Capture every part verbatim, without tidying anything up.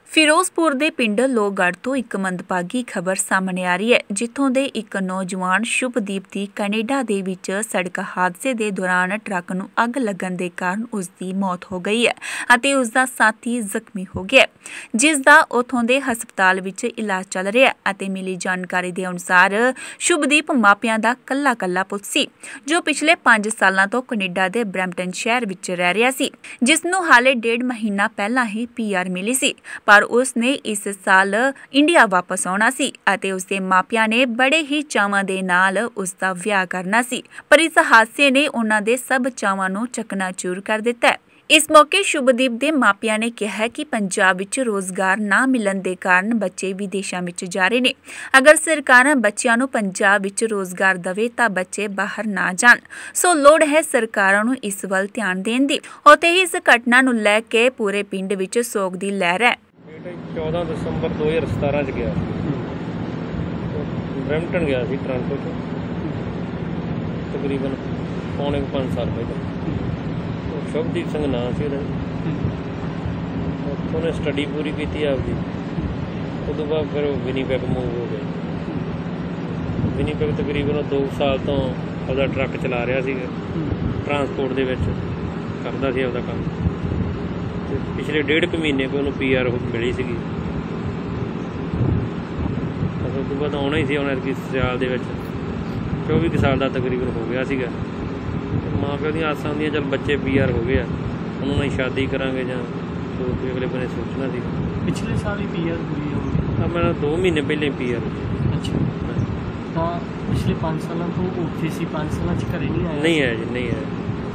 ਫਿਰੋਜ਼ਪੁਰ ਦੇ ਪਿੰਡ ਲੋਹਗੜ੍ਹ ਤੋਂ ਇੱਕ ਮੰਦਭਾਗੀ ਖਬਰ ਸਾਹਮਣੇ ਆ ਰਹੀ ਹੈ, ਜਿੱਥੋਂ ਦੇ ਇੱਕ ਨੌਜਵਾਨ ਸ਼ੁਭਦੀਪ ਦੀ ਕੈਨੇਡਾ ਦੇ ਵਿੱਚ ਸੜਕ ਹਾਦਸੇ ਦੇ ਦੌਰਾਨ ਟਰੱਕ ਨੂੰ ਅੱਗ ਲੱਗਣ ਦੇ ਕਾਰਨ ਉਸ ਦੀ ਮੌਤ ਹੋ ਗਈ ਹੈ ਅਤੇ ਉਸ ਦਾ ਸਾਥੀ ਜ਼ਖਮੀ ਹੋ ਗਿਆ, ਜਿਸ ਦਾ ਉੱਥੋਂ ਦੇ ਹਸਪਤਾਲ ਵਿੱਚ ਇਲਾਜ ਚੱਲ ਰਿਹਾ ਹੈ। ਅਤੇ ਮਿਲੀ ਜਾਣਕਾਰੀ ਦੇ ਅਨੁਸਾਰ ਸ਼ੁਭਦੀਪ ਮਾਪਿਆਂ ਦਾ ਕੱਲਾ ਕੱਲਾ ਪੁੱਤ ਸੀ, ਜੋ ਪਿਛਲੇ ਪੰਜ ਸਾਲਾਂ ਤੋਂ ਕੈਨੇਡਾ ਦੇ ਬਰੈਂਪਟਨ ਸ਼ਹਿਰ ਵਿੱਚ ਰਹਿ ਰਿਹਾ ਸੀ, ਜਿਸ ਨੂੰ ਹਾਲੇ ਡੇਢ ਮਹੀਨਾ ਪਹਿਲਾਂ ਹੀ ਪੀ ਆਰ ਮਿਲੀ ਸੀ। ਪਰ उसने इस साल इंडिया वापस आना सी अते उसके मापिया ने बड़े ही चावां दे नाल उसका विआह करना सी, पर इस हादसे ने उन्हां दे सब चावां नूं चकनाचूर कर दिता है। इस मौके शुभदीप दे मापिया ने कहा कि पंजाब विच रोजगार ना मिलन दे कारण बच्चे विदेशों विच जा रहे ने। अगर सरकार बच्चों नूं पंजाब विच रोजगार दवे तां बच्चे बाहर ना जाण, सो लोड़ है सरकारां नूं इस वल ध्यान देण दी। उत्थे ही इस घटना नूं लै के पूरे पिंड विच सोग दी लहर है। चौदह दसंबर दो हज़ार सतारह च गया ब्रैम्पटन गया सी टोरंटो च तकरीबन पौने पाँच साल पहले। शुभदीप सिंह नाम से उत्थों ने स्टडी पूरी की आपकी, उस बाद फिर विनीपैग मूव हो गए। विनीपैग तकरीबन दो साल तो अपना ट्रक चला रहा सी, ट्रांसपोर्ट दे विच करदा सी अपना काम। पिछले डेढ़ क महीने को उन्होंने पी आर मिली सी, उस तो बाद आना ही सी। उन्हें इक्की साल के चौबी साल का तकरीबन हो गया सीगा। माँ प्यो दी आसां होंदियां, चल बच्चे पी आर हो गए, उन्होंने शादी करांगे जां तो अगले बने सोचना सी। पिछले साल ही पी आर हुई है? हाँ, मैं दो महीने पहले पी आर। अच्छा, तो पिछले पाँच साल तो उत्थे सी, पाँच साल च घरे नहीं आया? नहीं आया जी, नहीं आया।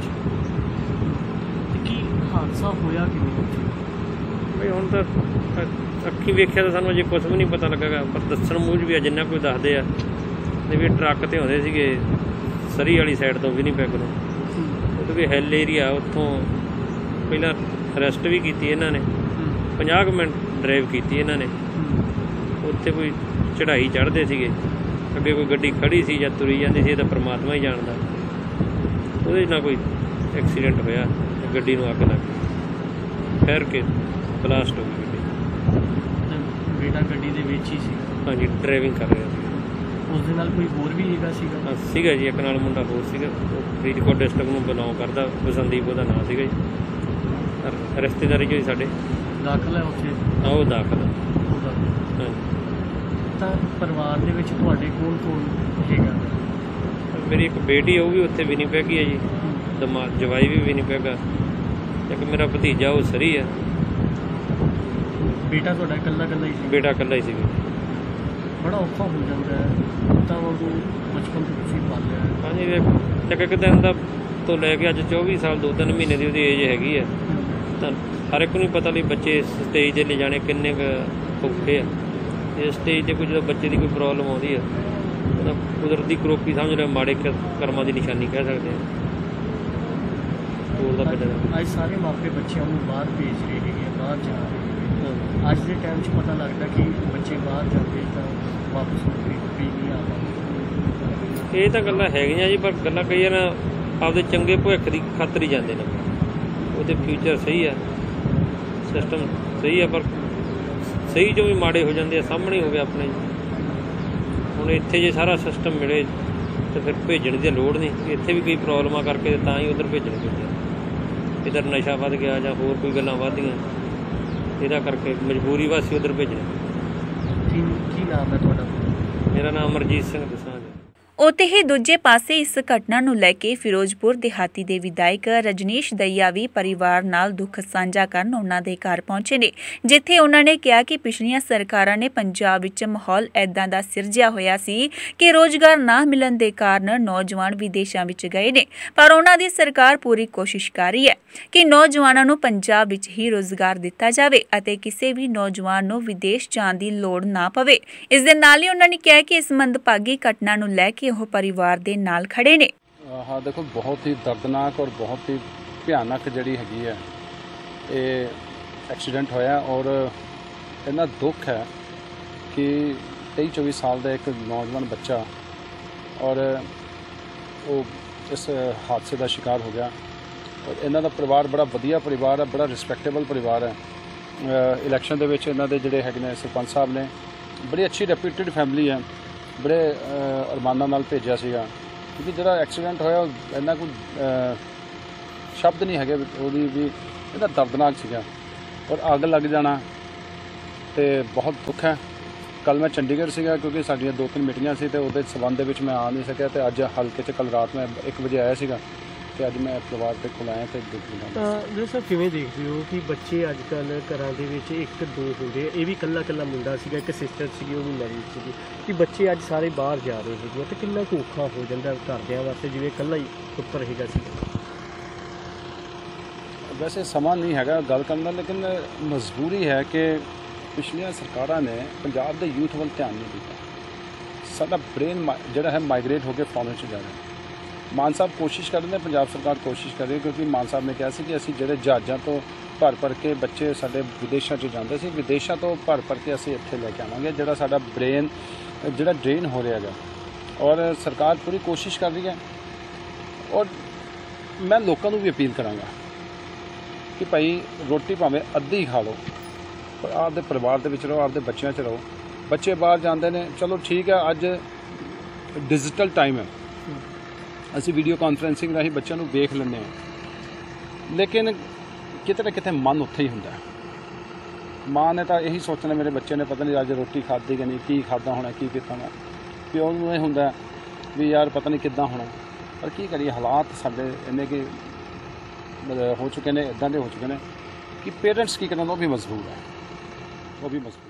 हादसा होया किवें? भाई हुण तां अखीं वेखिया तां सानूं अजे कुछ भी नहीं पता लगेगा, पर दस्सण मूंह भी जिन्ना कोई दसदे आ ते भी ट्रक ते आउंदे सीगे सरी वाली साइड तो विनीपैग नूं, उह भी हिल एरिया। उत्थों पहिलां अरैसट भी कीती इन्हां ने, पचास मिनट ड्राइव कीती इन्हां ने। उत्थे कोई चढ़ाई चढ़दे सीगे, अगे कोई गड्डी खड़ी सी जां तुरी जांदी सी, तां परमात्मा ही जाणदा। ਉਹਦੇ ਨਾਲ ਕੋਈ एक्सीडेंट होया, गड्डी नूं अग लग गई, फिर के ब्लास्ट हो गई गड्डी। बेटा गड्डी दे विच ही सी? हाँ जी, ड्राइविंग कर रहा सी। उस दे नाल कोई होर भी हैगा सीगा? हाँ सीगा जी, एक नाल मुंडा होर सीगा, फरीदकोट डिस्ट्रिक्ट नूं बिलोंग करदा, बसंदीप उहदा नाम सीगा जी। रिश्तेदारी जो साडे दाखल है उत्थे? हाँ, वो दाखल है। हाँ तां परिवार दे विच तुहाडे कौन कौन हैगा? मेरी एक बेटी है, वो भी उत्थे विनीपैग ही है जी, दमा जवाई भी विनीपैग है, एक मेरा भतीजा वो सरी है। बेटा तुहाडा कल्ला कल्ला ही सी? बेटा कल्ला ही सी। बड़ा औखा हो जाता है, पुत्तां वांगू बचपन तो तुसीं पालिया है। हाँ जी, एक एक दिन दा तो लैके अज चौबी साल दो तीन महीने की उसकी एज हैगी है। तो हर एक नूं पता नहीं बच्चे इस स्टेज ते ले जाने किन्ने औखे आ। इस स्टेज ते कोई जो बच्चे की कोई प्रॉब्लम आउंदी है, कुदरती करोपी समझ लो, माड़े कर्मां की निशानी कह सकते हैं। अज सारे मापे बच्चों को बाहर भेज रहे हैं, बाहर जा रहे हैं। अज के टाइम पता लगता कि बच्चे बाहर जाते तो वापस भी नहीं आ पाते। ये तो गल्लां हैगियां जी, पर गल्लां कई ना आपदे चंगे भविख की खातर ही जाते हैं। वो फ्यूचर सही है, सिस्टम सही है, पर सही जो भी माड़े हो जाते हैं सामने हो गया अपने। हुण इत्थे जे सारा सिस्टम मिले तो फिर भेजण की लोड़ नहीं, इत्थे भी कोई प्रॉब्लम करके तां ही उधर भेजण पैंदा। इधर नशा वध गया जां होर कोई गल्लां वधियां, इहदा करके मजबूरी वासी उधर भेजना। की नाम है तुहाडा? मेरा नाम अमरजीत सिंह दसांझ है। ਉੱਥੇ ਹੀ ਦੂਜੇ ਪਾਸੇ ਇਸ ਘਟਨਾ ਨੂੰ ਲੈ ਕੇ ਫਿਰੋਜ਼ਪੁਰ ਦਿਹਾਤੀ ਦੇ ਵਿਧਾਇਕ ਰਜਨੀਸ਼ ਦਈਆ ਵੀ ਪਰਿਵਾਰ ਨਾਲ ਦੁੱਖ ਸਾਂਝਾ ਕਰਨ ਉਹਨਾਂ ਦੇ ਘਰ ਪਹੁੰਚੇ ਨੇ, ਜਿੱਥੇ ਉਹਨਾਂ ਨੇ ਕਿਹਾ ਕਿ ਪਿਛਲੀਆਂ ਸਰਕਾਰਾਂ ਨੇ ਪੰਜਾਬ ਵਿੱਚ ਮਾਹੌਲ ਐਦਾਂ ਦਾ ਸਿਰਜਿਆ ਹੋਇਆ ਸੀ ਕਿ ਰੋਜ਼ਗਾਰ ਨਾ ਮਿਲਣ ਦੇ ਕਾਰਨ ਨੌਜਵਾਨ ਵਿਦੇਸ਼ਾਂ ਵਿੱਚ ਗਏ ਨੇ, ਪਰ ਉਹਨਾਂ ਦੀ ਸਰਕਾਰ ਪੂਰੀ ਕੋਸ਼ਿਸ਼ ਕਰ ਰਹੀ ਹੈ ਕਿ ਨੌਜਵਾਨਾਂ ਨੂੰ ਪੰਜਾਬ ਵਿੱਚ ਹੀ ਰੋਜ਼ਗਾਰ ਦਿੱਤਾ ਜਾਵੇ ਅਤੇ ਕਿਸੇ ਵੀ ਨੌਜਵਾਨ ਨੂੰ ਵਿਦੇਸ਼ ਜਾਣ ਦੀ ਲੋੜ ਨਾ ਪਵੇ। ਇਸ ਦੇ ਨਾਲ ਹੀ ਉਹਨਾਂ ਨੇ ਕਿਹਾ ਕਿ ਇਸ ਮੰਦਭਾਗੀ ਘਟਨਾ ਨੂੰ ਲੈ ਕੇ ਉਹ परिवार दे नाल खड़े ने। हाँ देखो, बहुत ही दर्दनाक और बहुत ही भयानक जिहड़ी हैगी है ये एक्सीडेंट होया, और इन्ना दुख है कि तेई चौबी साल का एक नौजवान बच्चा और वो इस हादसे का शिकार हो गया। और इन्हों का परिवार बड़ा वधिया परिवार है, बड़ा रिस्पैक्टेबल परिवार है, ਇਲੈਕਸ਼ਨ ਦੇ ਵਿੱਚ ਇਹਨਾਂ ਦੇ ਜਿਹੜੇ ਹੈਗੇ ਨੇ ਸਰਪੰਚ ਸਾਹਿਬ ਨੇ ਬੜੀ ਅੱਛੀ ਰੈਪਿਊਟਡ ਫੈਮਿਲੀ ਹੈ, ਬੜੇ ਅ, ਅਰਮਾਨਾਂ ਨਾਲ ਭੇਜਿਆ ਸੀਗਾ। ਕਿਉਂਕਿ ਜਿਹੜਾ ਐਕਸੀਡੈਂਟ ਹੋਇਆ ਉਹ ਇੰਨਾ ਕੋਈ ਅ, ਸ਼ਬਦ ਨਹੀਂ ਹੈਗੇ ਉਹਦੀ ਵੀ, ਇਹਦਾ ਦਰਦਨਾਕ ਸੀਗਾ ਔਰ ਅੱਗ ਲੱਗ ਜਾਣਾ ਤੇ ਬਹੁਤ ਦੁੱਖ ਹੈ। ਕੱਲ ਮੈਂ ਚੰਡੀਗੜ੍ਹ ਸੀਗਾ ਕਿਉਂਕਿ ਸਾਡੀਆਂ ਦੋ ਤਿੰਨ ਮੀਟਿੰਗਾਂ ਸੀ ਤੇ ਉਹਦੇ ਸੰਬੰਧ ਦੇ ਵਿੱਚ ਮੈਂ ਆ ਨਹੀਂ ਸਕਿਆ ਤੇ ਅੱਜ ਹਲਕੇ 'ਚ ਕੱਲ ਰਾਤ ਮੈਂ ਇੱਕ ਵਜੇ ਆਇਆ ਸੀਗਾ ਤੇ ਅੱਜ ਮੈਂ ਪਰਿਵਾਰ ਦੇ ਕੋਲ ਆਇਆ ਤੇ ਦੁੱਖ ਦਿੰਦਾ। ਜੀ ਸਰ, ਕਿਵੇਂ ਦੇਖਦੇ ਹੋ ਕਿ ਬੱਚੇ ਅੱਜ ਕੱਲ੍ਹ ਘਰਾਂ ਦੇ ਵਿੱਚ ਇੱਕ ਦੋ ਹੁੰਦੇ, ਇਹ ਵੀ ਇਕੱਲਾ ਇਕੱਲਾ ਮੁੰਡਾ ਸੀਗਾ, ਇੱਕ ਸਿਸਟਰ ਸੀਗੀ, ਉਹ ਵੀ ਮੈਰਿਡ ਸੀਗੀ, ਕਿ ਬੱਚੇ ਅੱਜ ਸਾਰੇ ਬਾਹਰ ਜਾ ਰਹੇ ਹੈਗੇ ਤੇ ਕਿੰਨਾ ਕੁ ਔਖਾ ਹੋ ਜਾਂਦਾ ਘਰਦਿਆਂ ਵਾਸਤੇ ਜਿਵੇਂ ਇਕੱਲਾ ਹੀ ਪੁੱਤਰ ਹੈਗਾ ਸੀ। ਵੈਸੇ ਸਮਾਂ ਨਹੀਂ ਹੈਗਾ ਗੱਲ ਕਰਨ ਦਾ, ਲੇਕਿਨ ਮਜਬੂਰੀ ਹੈ ਕਿ ਪਿਛਲੀਆਂ ਸਰਕਾਰਾਂ ਨੇ ਪੰਜਾਬ ਦੇ ਯੂਥ ਵੱਲ ਧਿਆਨ ਨਹੀਂ ਦਿੱਤਾ। ਸਾਡਾ ਬ੍ਰੇਨ ਜਿਹੜਾ ਹੈ ਮਾਈਗ੍ਰੇਟ ਹੋ ਕੇ ਫੋਰਨ 'ਚ ਜਾ ਰਿਹਾ। ਮਾਨ ਸਾਹਿਬ ਕੋਸ਼ਿਸ਼ ਕਰ ਰਹੇ ਨੇ, ਪੰਜਾਬ ਸਰਕਾਰ ਕੋਸ਼ਿਸ਼ ਕਰ ਰਹੀ ਹੈ, ਕਿਉਂਕਿ ਮਾਨ ਸਾਹਿਬ ਨੇ ਕਿਹਾ ਸੀ ਕਿ ਅਸੀਂ ਜਿਹੜੇ ਜਹਾਜ਼ਾਂ ਤੋਂ ਭਰ ਭਰ ਕੇ ਬੱਚੇ ਸਾਡੇ ਵਿਦੇਸ਼ਾਂ 'ਚ ਜਾਂਦੇ ਸੀ, ਵਿਦੇਸ਼ਾਂ ਤੋਂ ਭਰ ਭਰ ਕੇ ਅਸੀਂ ਇੱਥੇ ਲੈ ਕੇ ਆਵਾਂਗੇ। ਜਿਹੜਾ ਸਾਡਾ ਬ੍ਰੇਨ ਜਿਹੜਾ ਡਰੇਨ ਹੋ ਰਿਹਾ ਹੈਗਾ ਔਰ ਸਰਕਾਰ ਪੂਰੀ ਕੋਸ਼ਿਸ਼ ਕਰ ਰਹੀ ਹੈ। ਔਰ ਮੈਂ ਲੋਕਾਂ ਨੂੰ ਵੀ ਅਪੀਲ ਕਰਾਂਗਾ ਕਿ ਭਾਈ ਰੋਟੀ ਭਾਵੇਂ ਅੱਧੀ ਖਾ ਲਓ ਪਰ ਆਪਦੇ ਪਰਿਵਾਰ ਦੇ ਵਿੱਚ ਰਹੋ, ਆਪਦੇ ਬੱਚਿਆਂ 'ਚ ਰਹੋ। ਬੱਚੇ ਬਾਹਰ ਜਾਂਦੇ ਨੇ, ਚਲੋ ਠੀਕ ਹੈ, ਅੱਜ ਡਿਜੀਟਲ ਟਾਈਮ ਹੈ, ਅਸੀਂ ਵੀਡੀਓ ਕਾਨਫਰੈਂਸਿੰਗ ਰਾਹੀਂ ਬੱਚਿਆਂ ਨੂੰ ਵੇਖ ਲੈਂਦੇ ਹਾਂ, ਲੇਕਿਨ ਕਿਤੇ ਨਾ ਕਿਤੇ ਮਨ ਉੱਥੇ ਹੀ ਹੁੰਦਾ। ਮਾਂ ਨੇ ਤਾਂ ਇਹੀ ਸੋਚਣਾ ਮੇਰੇ ਬੱਚੇ ਨੇ ਪਤਾ ਨਹੀਂ ਅੱਜ ਰੋਟੀ ਖਾਧੀ ਕਿ ਨਹੀਂ, ਕੀ ਖਾਧਾ ਹੋਣਾ, ਕੀ ਪੀਤਾ ਹੋਣਾ। ਪਿਓ ਨੂੰ ਇਹ ਹੁੰਦਾ ਵੀ ਯਾਰ ਪਤਾ ਨਹੀਂ ਕਿੱਦਾਂ ਹੋਣਾ। ਪਰ ਕੀ ਕਰੀਏ, ਹਾਲਾਤ ਸਾਡੇ ਇੰਨੇ ਕਿ ਹੋ ਚੁੱਕੇ ਨੇ, ਇੱਦਾਂ ਦੇ ਹੋ ਚੁੱਕੇ ਨੇ ਕਿ ਪੇਰੈਂਟਸ ਕੀ ਕਰਨ, ਉਹ ਵੀ ਮਜਬੂਰ ਹੈ, ਉਹ ਵੀ ਮਜਬੂਰ